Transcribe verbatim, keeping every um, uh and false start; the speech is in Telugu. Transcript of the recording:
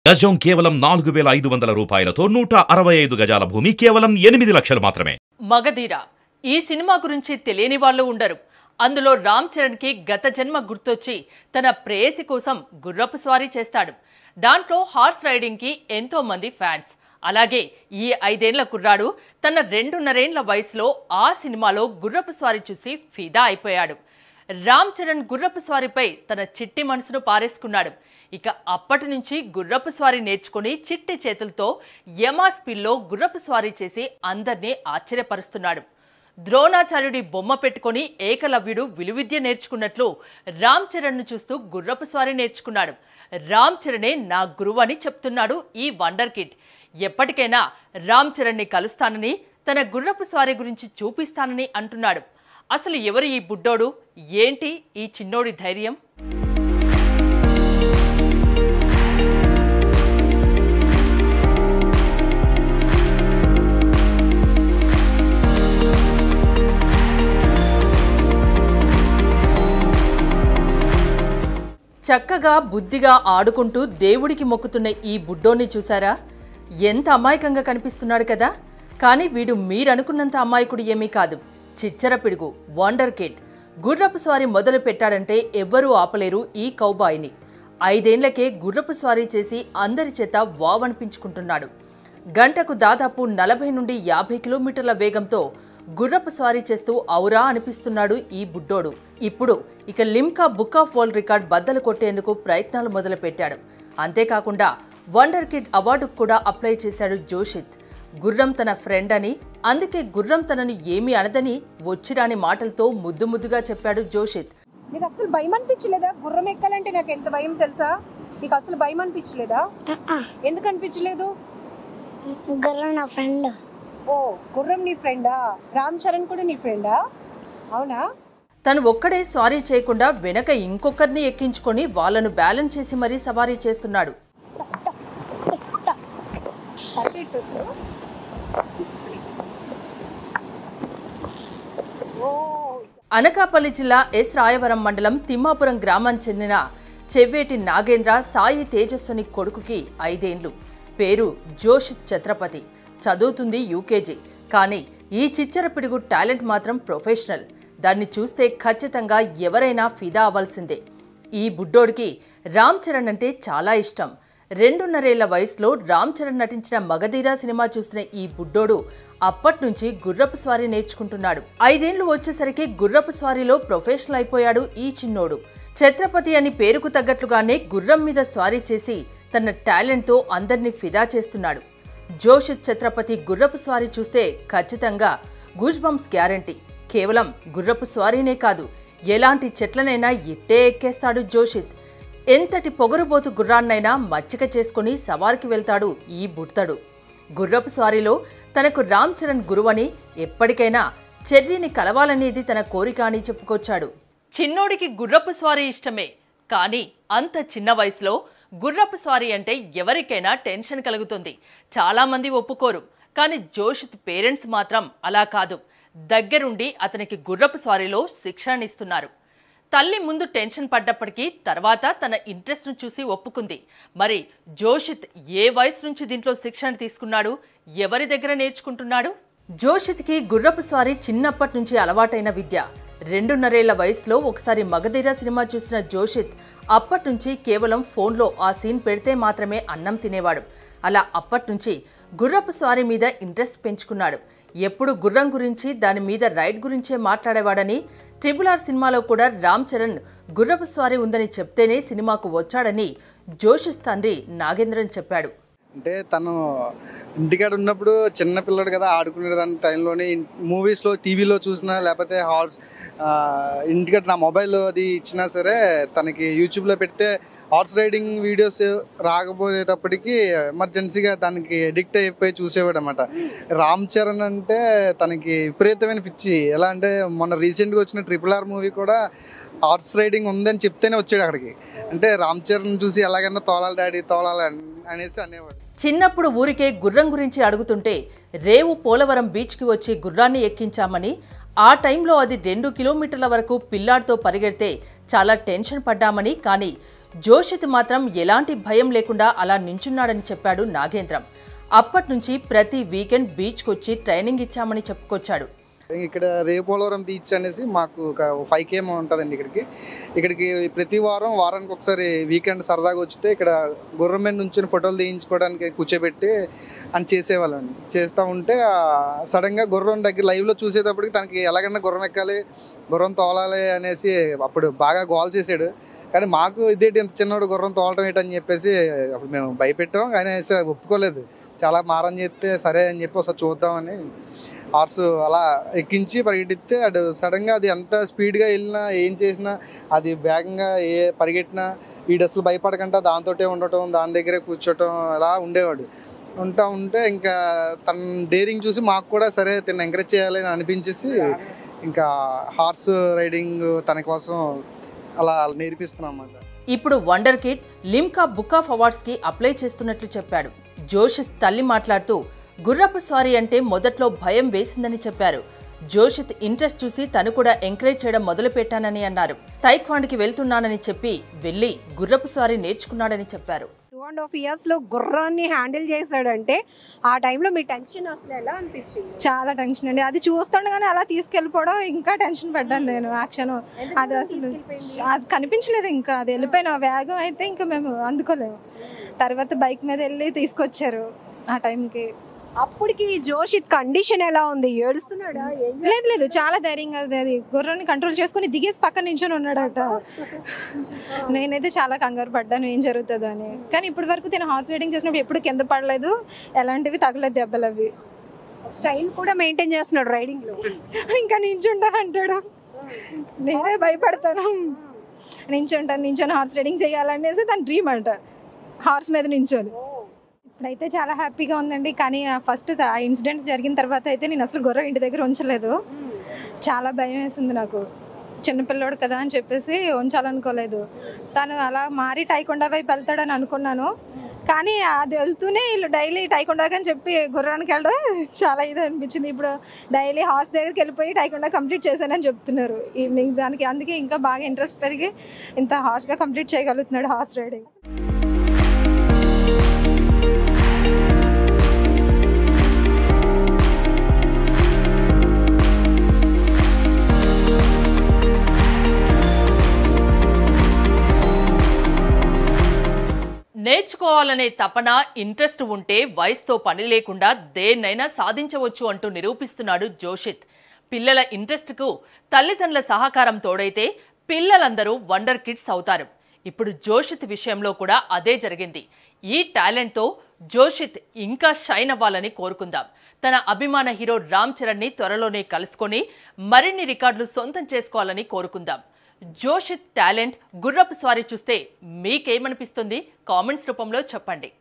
గజం కేవలం నాలుగు వేల ఐదు వందల రూపాయలతో నూట అరవై ఐదు గజాల భూమి కేవలం ఎనిమిది లక్షలు మాత్రమే. మగధీర ఈ సినిమా గురించి తెలియని వాళ్ళు ఉండరు. అందులో రామ్ చరణ్ కి గత జన్మ గుర్తొచ్చి తన ప్రేయసి కోసం గుర్రపు స్వారీ చేస్తాడు. దాంట్లో హార్స్ రైడింగ్ కి ఎంతో మంది ఫ్యాన్స్. అలాగే ఈ ఐదేళ్ల కుర్రాడు తన రెండున్నరేండ్ల వయసులో ఆ సినిమాలో గుర్రపు స్వారీ చూసి ఫిదా అయిపోయాడు. రామ్ చరణ్ గుర్రపు స్వారీపై తన చిట్టి మనసును పారేసుకున్నాడు. ఇక అప్పటి నుంచి గుర్రపు స్వారీ నేర్చుకుని చిట్టి చేతులతో యమా స్పీడ్లో గుర్రపు స్వారీ చేసి అందరినీ ఆశ్చర్యపరుస్తున్నాడు. ద్రోణాచార్యుడి బొమ్మ పెట్టుకుని ఏకలవ్యుడు విలువిద్య నేర్చుకున్నట్లు రామ్ చరణ్ను చూస్తూ గుర్రపు స్వారీ నేర్చుకున్నాడు. రామ్ చరణే నా గురువు అని చెప్తున్నాడు ఈ వండర్ కిడ్. ఎప్పటికైనా రామ్ చరణ్ని కలుస్తానని, తన గుర్రపు స్వారీ గురించి చూపిస్తానని అంటున్నాడు. అసలు ఎవరు ఈ బుడ్డోడు? ఏంటి ఈ చిన్నోడి ధైర్యం? చక్కగా బుద్ధిగా ఆడుకుంటూ దేవుడికి మొక్కుతున్న ఈ బుడ్డోని చూసారా? ఎంత అమాయకంగా కనిపిస్తున్నాడు కదా. కానీ వీడు మీరనుకున్నంత అమాయకుడు ఏమీ కాదు. చిచ్చర పిడుగు, వండర్ కిడ్. గుర్రపు స్వారీ మొదలు పెట్టాడంటే ఎవ్వరూ ఆపలేరు ఈ కౌబాయ్ని. ఐదేండ్లకే గుర్రపు స్వారీ చేసి అందరి చేత వావనిపించుకుంటున్నాడు. గంటకు దాదాపు నలభై నుండి యాభై కిలోమీటర్ల వేగంతో గుర్రపు స్వారీ చేస్తూ ఔరా అనిపిస్తున్నాడు ఈ బుడ్డోడు. ఇప్పుడు ఇక Limca Book of World Record బద్దలు కొట్టేందుకు ప్రయత్నాలు మొదలుపెట్టాడు. అంతేకాకుండా వండర్ కిడ్ అవార్డుకు కూడా అప్లై చేశాడు జోషిత్. గుర్రం తన ఫ్రెండ్ అని, అందుకే గుర్రం తనను ఏమీ అనదని వచ్చిరాని మాటలతో ముద్దు ముద్దుగా చెప్పాడు జోషిత్. నీకు అసలు భయం అనిపించలేదా? గుర్రం ఎక్కాలంటే నాకు ఎంత భయం తెలుసా? నీకు అసలు భయం అనిపించలేదా? ఎందుకు అనిపించలేదు? గుర్రం నా ఫ్రెండ్. ఓ, గుర్రం నీ ఫ్రెండా? రామ్ చరణ్ కూడా నీ ఫ్రెండా? అవునా? తను ఒక్కడే స్వారీ చేయకుండా వెనక ఇంకొకరిని ఎక్కించుకొని వాళ్లను బ్యాలెన్స్ చేసి మరీ సవారీ చేస్తున్నాడు. అనకాపల్లి జిల్లా ఎస్ రాయవరం మండలం తిమ్మాపురం గ్రామానికి చెందిన చెవ్వేటి నాగేంద్ర సాయి తేజస్సుని కొడుకుకి ఐదేండ్లు. పేరు జోషిత్ ఛత్రపతి. చదువుతుంది యూకేజీ. కానీ ఈ చిచ్చర పిడుగు టాలెంట్ మాత్రం ప్రొఫెషనల్. దాన్ని చూస్తే ఖచ్చితంగా ఎవరైనా ఫిదా అవ్వాల్సిందే. ఈ బుడ్డోడికి రామ్ చరణ్ అంటే చాలా ఇష్టం. రెండున్నరేళ్ల వయసులో రామ్ చరణ్ నటించిన మగధీర సినిమా చూసిన ఈ బుడ్డోడు అప్పట్నుంచి గుర్రపు స్వారీ నేర్చుకుంటున్నాడు. ఐదేండ్లు వచ్చేసరికి గుర్రపు స్వారీలో ప్రొఫెషనల్ అయిపోయాడు ఈ చిన్నోడు. ఛత్రపతి అని పేరుకు తగ్గట్లుగానే గుర్రం మీద స్వారీ చేసి తన టాలెంట్తో అందరినీ ఫిదా చేస్తున్నాడు. జోషిత్ ఛత్రపతి గుర్రపు స్వారీ చూస్తే ఖచ్చితంగా గూజ్ బంప్స్ గ్యారంటీ. కేవలం గుర్రపు స్వారీనే కాదు, ఎలాంటి చెట్లనైనా ఇట్టే ఎక్కేస్తాడు జోషిత్. ఎంతటి పొగరుబోతు గుర్రాన్నైనా మచ్చిక చేసుకుని సవారికి వెళ్తాడు ఈ బుడ్తడు. గుర్రపు స్వారీలో తనకు రామ్ చరణ్ గురువని, ఎప్పటికైనా చెర్రీని కలవాలనేది తన కోరిక అని చెప్పుకొచ్చాడు. చిన్నోడికి గుర్రపు స్వారీ ఇష్టమే. కానీ అంత చిన్న వయసులో గుర్రపు స్వారీ అంటే ఎవరికైనా టెన్షన్ కలుగుతుంది. చాలామంది ఒప్పుకోరు. కానీ జోషిత్ పేరెంట్స్ మాత్రం అలా కాదు. దగ్గరుండి అతనికి గుర్రపు స్వారీలో శిక్షణ ఇస్తున్నారు. తల్లి ముందు టెన్షన్ పడ్డప్పటికీ తర్వాత తన ఇంట్రెస్ట్ను చూసి ఒప్పుకుంది. మరి జోషిత్ ఏ వయసు నుంచి దీంట్లో శిక్షణ తీసుకున్నాడు? ఎవరి దగ్గర నేర్చుకుంటున్నాడు? జోషిత్కి గుర్రపు స్వారీ చిన్నప్పటి నుంచి అలవాటైన విద్య. రెండున్నరేళ్ల వయసులో ఒకసారి మగధీర సినిమా చూసిన జోషిత్ అప్పట్నుంచి కేవలం ఫోన్లో ఆ సీన్ పెడితే మాత్రమే అన్నం తినేవాడు. అలా అప్పట్నుంచి గుర్రపు స్వారీ మీద ఇంట్రెస్ట్ పెంచుకున్నాడు. ఎప్పుడు గుర్రం గురించి, దాని మీద రైడ్ గురించే మాట్లాడేవాడని, ట్రిపుల్ ఆర్ సినిమాలో కూడా రామ్ చరణ్ గుర్రపు స్వారీ ఉందని చెప్తేనే సినిమాకు వచ్చాడని జోషిత్ తండ్రి నాగేంద్రన్ చెప్పాడు. అంటే తను ఇంటికాడ ఉన్నప్పుడు చిన్న పిల్లడు కదా, ఆడుకునే దాని టైంలోనే మూవీస్లో టీవీలో చూసినా లేకపోతే హాల్స్ ఇంటికాడ నా మొబైల్ అది ఇచ్చినా సరే తనకి యూట్యూబ్లో పెడితే హార్స్ రైడింగ్ వీడియోస్ రాకపోయేటప్పటికి ఎమర్జెన్సీగా దానికి ఎడిక్ట్ అయిపోయి చూసేవాడు అనమాట. రామ్ చరణ్ అంటే తనకి విపరీతమైన పిచ్చి. ఎలా అంటే మొన్న రీసెంట్గా వచ్చిన ట్రిపుల్ ఆర్ మూవీ కూడా హార్స్ రైడింగ్ ఉందని చెప్తేనే వచ్చాడు అక్కడికి. అంటే రామ్ చరణ్ చూసి ఎలాగైనా తోలాలి డాడీ తోలాలి అనేసి అనేవాడు. చిన్నప్పుడు ఊరికే గుర్రం గురించి అడుగుతుంటే రేవు పోలవరం బీచ్కి వచ్చి గుర్రాన్ని ఎక్కించామని, ఆ టైంలో అది రెండు కిలోమీటర్ల వరకు పిల్లాడితో పరిగెడితే చాలా టెన్షన్ పడ్డామని, కానీ జోషిత్ మాత్రం ఎలాంటి భయం లేకుండా అలా నించున్నాడని చెప్పాడు నాగేంద్రం. అప్పట్నుంచి ప్రతి వీకెండ్ బీచ్కొచ్చి ట్రైనింగ్ ఇచ్చామని చెప్పుకొచ్చాడు. ఇక్కడ రేపోలవరం బీచ్ అనేసి మాకు ఒక ఫైవ్ కేఎం ఉంటుందండి. ఇక్కడికి ఇక్కడికి ప్రతి వారం వారానికి ఒకసారి వీకెండ్ సరదాగా వచ్చితే ఇక్కడ గుర్రం మీద నుంచి ఫోటోలు తీయించుకోవడానికి కూర్చోబెట్టి అని చేసేవాళ్ళండి. చేస్తూ ఉంటే సడన్గా గుర్రం దగ్గర లైవ్లో చూసేటప్పటికి తనకి ఎలాగైనా గుర్రం ఎక్కాలి, గుర్రం తోలాలి అనేసి అప్పుడు బాగా గోల్ చేసాడు. కానీ మాకు ఇదేంటి ఇంత చిన్నోడు గుర్రం తోలటం ఏంటని చెప్పేసి అప్పుడు మేము భయపెట్టాం. కానీ ఒప్పుకోలేదు. చాలా మారం చేస్తే సరే అని చెప్పి ఒకసారి చూద్దామని హార్స్ అలా ఎక్కించి పరిగెట్టిస్తే అటు సడన్గా అది ఎంత స్పీడ్గా వెళ్ళినా ఏం చేసినా అది వేగంగా ఏ పరిగెట్టినా వీడు అసలు భయపడకుండా దాంతో ఉండటం, దాని దగ్గరే కూర్చోటం అలా ఉండేవాడు. ఉంటా ఉంటే ఇంకా తన డేరింగ్ చూసి మాకు కూడా సరే తను ఎంకరేజ్ చేయాలని అనిపించేసి ఇంకా హార్స్ రైడింగ్ తన కోసం అలా నేర్పిస్తున్నాం అన్నమాట. ఇప్పుడు wonder kid Limca Book of Awards కి అప్లై చేస్తున్నట్లు చెప్పాడు. జోషిత్ తల్లి మాట్లాడుతూ గుర్రపు స్వారీ అంటే మొదట్లో భయం వేసిందని చెప్పారు. జోషిత్ ఇంట్రెస్ట్ చూసి తను కూడా ఎంకరేజ్ చేయడం మొదలుపెట్టానని అన్నారు. తైక్వాండ్కి వెళ్తున్నానని చెప్పి వెళ్లి గుర్రపు స్వారీ నేర్చుకున్నాడని చెప్పారు. టూ అండ్ హాఫ్ ఇయర్స్ లో గుర్రాన్ని హ్యాండిల్ చేశాడంటే ఆ టైంలో మీ టెన్షన్ అసలు ఎలా అనిపించింది? చాలా టెన్షన్ అండి. అది చూస్తుండగానే అలా తీసుకెళ్ళిపోవడం ఇంకా టెన్షన్ పడ్డాను నేను. యాక్షన్ అది అసలు అది కనిపించలేదు. ఇంకా అది వెళ్ళిపోయిన వేగం అయితే ఇంకా మేము అందుకోలేము. తర్వాత బైక్ మీద వెళ్ళి తీసుకొచ్చారు ఆ టైంకి. అప్పటికి జోషిత్ కండిషన్ ఎలా ఉంది? ఏడుస్తున్నాడా? లేదు లేదు చాలా ధైర్యంగా అది గుర్రాన్ని కంట్రోల్ చేసుకుని దిగేసి పక్కన నించొని ఉన్నాడట. నేనైతే చాలా కంగారు పడ్డాను ఏం జరుగుతుందో అని. కానీ ఇప్పటి వరకు నేను హార్స్ రైడింగ్ చేసినప్పుడు ఎప్పుడు కింద పడలేదు, ఎలాంటివి తగలేదు దెబ్బలు. అవి స్టైల్ కూడా మెయింటైన్ చేస్తున్నాడు రైడింగ్ లో. ఇంకా నించుంటా అంటాడు, నేనే భయపడతాను. నించుంటాను, నించొని హార్స్ రైడింగ్ చేయాలనేసి తన డ్రీమ్ అంట, హార్స్ మీద నించొని. ఇప్పుడైతే చాలా హ్యాపీగా ఉందండి. కానీ ఫస్ట్ ఆ ఇన్సిడెంట్ జరిగిన తర్వాత అయితే నేను అసలు గుర్రం ఇంటి దగ్గర ఉంచలేదు. చాలా భయం వేసింది నాకు. చిన్నపిల్లోడు కదా అని చెప్పేసి ఉంచాలనుకోలేదు. తను అలా మారి టైకొండా వైపు వెళ్తాడని అనుకున్నాను. కానీ అది వెళ్తూనే వీళ్ళు డైలీ టైకొండాకి అని చెప్పి గుర్రానికి వెళ్ళడం చాలా ఇది అనిపించింది. ఇప్పుడు డైలీ హార్స్ దగ్గరికి వెళ్ళిపోయి టైకొండా కంప్లీట్ చేశానని చెప్తున్నారు ఈవినింగ్. దానికి అందుకే ఇంకా బాగా ఇంట్రెస్ట్ పెరిగి ఇంత హార్ష్గా కంప్లీట్ చేయగలుగుతున్నాడు హార్స్ రైడింగ్. నేర్చుకోవాలనే తపన, ఇంట్రెస్ట్ ఉంటే వయసుతో పని లేకుండా దేన్నైనా సాధించవచ్చు అంటూ నిరూపిస్తున్నాడు జోషిత్. పిల్లల ఇంట్రెస్ట్కు తల్లిదండ్రుల సహకారం తోడైతే పిల్లలందరూ వండర్ కిడ్స్ అవుతారు. ఇప్పుడు జోషిత్ విషయంలో కూడా అదే జరిగింది. ఈ టాలెంట్తో జోషిత్ ఇంకా షైన్ అవ్వాలని కోరుకుందాం. తన అభిమాన హీరో రామ్ చరణ్ని త్వరలోనే కలుసుకొని మరిన్ని రికార్డులు సొంతం చేసుకోవాలని కోరుకుందాం. జోషిత్ టాలెంట్, గుర్రపు స్వారీ చూస్తే మీకేమనిపిస్తుంది? కామెంట్స్ రూపంలో చెప్పండి.